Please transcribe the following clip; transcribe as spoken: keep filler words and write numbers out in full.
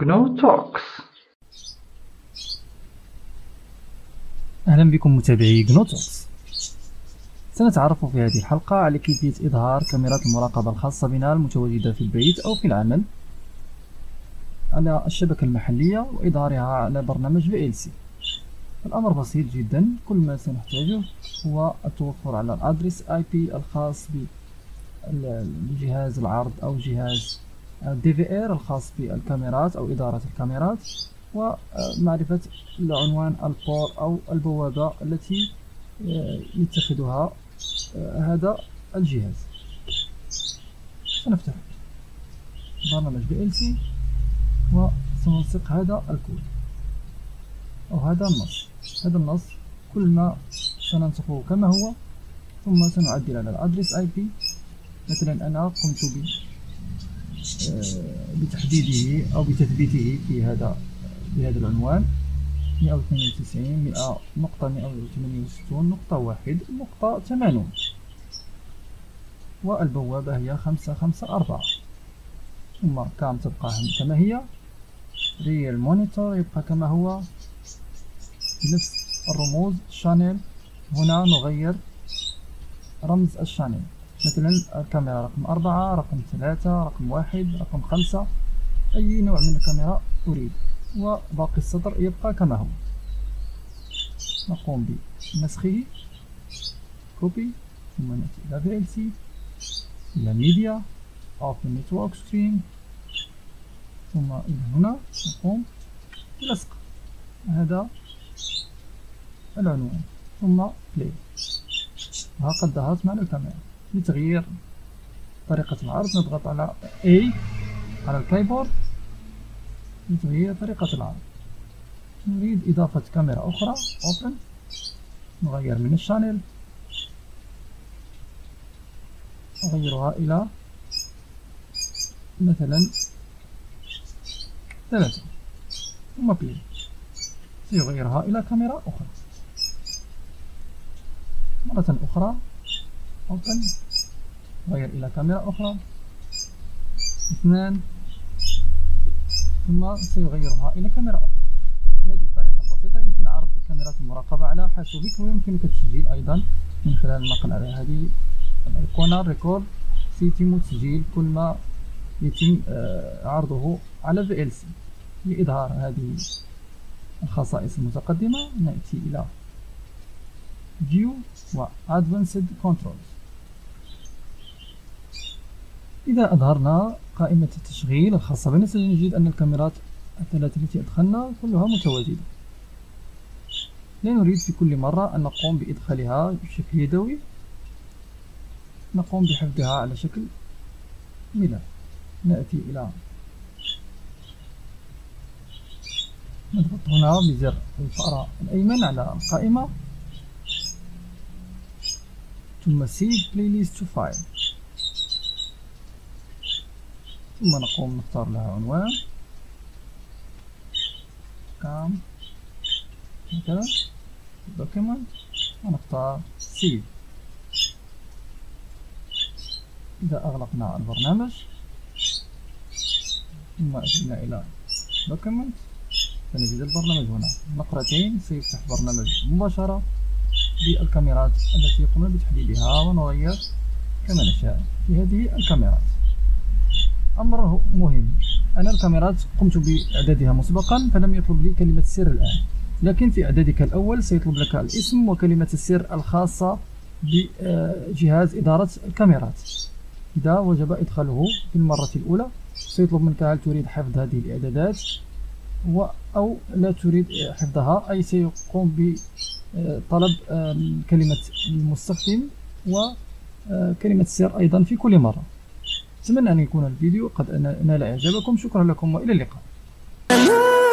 جنو توكس. أهلا بكم متابعي جنو توكس. سنتعرف في هذه الحلقة على كيفية إظهار كاميرات المراقبة الخاصة بنا المتواجدة في البيت أو في العمل على الشبكة المحلية وإظهارها على برنامج في إل سي. الأمر بسيط جدا، كل ما سنحتاجه هو التوفر على الأدرس آي بي الخاص بجهاز العرض أو جهاز دي في آر الخاص بالكاميرات أو إدارة الكاميرات، ومعرفة العنوان البور أو البوابة التي يتخذها هذا الجهاز. سنفتح برنامج في إل سي وسنلصق هذا الكود أو هذا النص. هذا النص كل ما سننسخه كما هو، ثم سنعدل على الأدرس آي بي. مثلا أنا قمت ب بتحديده أو بتثبيته في هذا بهذا العنوان مئة واثنين وتسعين مئة نقطة مئة وثمانية وستون نقطة واحد نقطة ثمانون، والبوابة هي خمسة خمسة أربعة، ثم كام تبقى كما هي، ريال مونيتور يبقى كما هو بنفس الرموز. شانيل هنا نغير رمز الشانيل، مثلا الكاميرا رقم أربعة، رقم ثلاثة، رقم واحد، رقم خمسة، أي نوع من الكاميرا أريد، وباقي السطر يبقى كما هو. نقوم بنسخه كوبي، ثم نأتي إلى في إل سي، إلى ميديا، Open Network Stream، ثم إلى هنا نقوم بلصق هذا العنوان، ثم بلاي. وقد ظهرت معنا الكاميرا. لتغيير طريقة العرض نضغط على A على الكيبورد لتغيير طريقة العرض. نريد إضافة كاميرا أخرى، Open، نغير من الشانل، أغيرها إلى مثلا ثلاثة، ثم بلاي. سيغيرها إلى كاميرا أخرى. مرة أخرى Open، غير إلى كاميرا أخرى، اثنان، ثم سيغيرها إلى كاميرا أخرى. بهذه الطريقة البسيطة يمكن عرض كاميرات المراقبة على حاسوبك، ويمكنك التسجيل أيضا من خلال النقل على هذه الأيقونة ريكورد. سيتم تسجيل كل ما يتم عرضه على في إل سي. لإظهار هذه الخصائص المتقدمة نأتي إلى View و Advanced Controls. إذا أظهرنا قائمة التشغيل الخاصة بنا سنجد أن الكاميرات الثلاث التي أدخلنا كلها متواجدة. لا نريد في كل مرة أن نقوم بإدخالها بشكل يدوي، نقوم بحفظها على شكل ملف. نأتي إلى نضغط هنا بزر الفأرة الأيمن على القائمة، ثم Save Playlist to File، ثم نقوم نختار لها عنوان كام مثلا Document، ونختار Save. إذا أغلقنا البرنامج ثم أتينا إلى Document سنجد البرنامج هنا نقرتين، سيفتح برنامج مباشرة بالكاميرات التي قمنا بتحديدها، ونغير كما نشاء في هذه الكاميرات. أمر مهم، أنا الكاميرات قمت بإعدادها مسبقا فلم يطلب لي كلمة السر الآن، لكن في إعدادك الأول سيطلب لك الاسم وكلمة السر الخاصة بجهاز إدارة الكاميرات. إذا وجب إدخاله في المرة الأولى سيطلب منك هل تريد حفظ هذه الإعدادات أو لا تريد حفظها، أي سيقوم بطلب كلمة المستخدم وكلمة السر أيضا في كل مرة. أتمنى أن يكون الفيديو قد نال إعجابكم. شكرا لكم وإلى اللقاء.